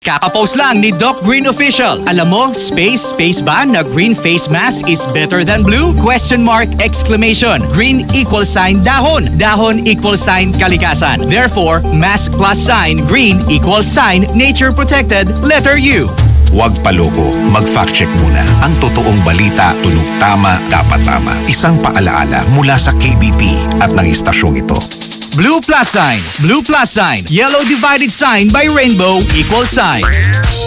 Kakapost lang ni Doc Green Official. Alam mo, space ba na green face mask is better than blue? Question mark, exclamation. Green equal sign dahon. Dahon equal sign kalikasan. Therefore, mask plus sign green equal sign nature protected letter U. Huwag paloko. Mag-fact check muna. Ang totoong balita, tunog tama, dapat tama. Isang paalaala mula sa KBP at ng istasyong ito. Blue plus sign, yellow divided sign by rainbow equal sign.